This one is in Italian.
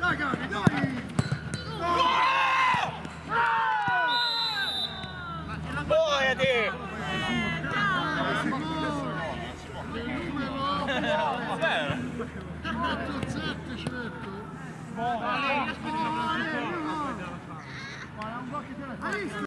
Dai Gabi, dai! Muoviti! Vabbè! Ci metto il 7, ci metto! Vale!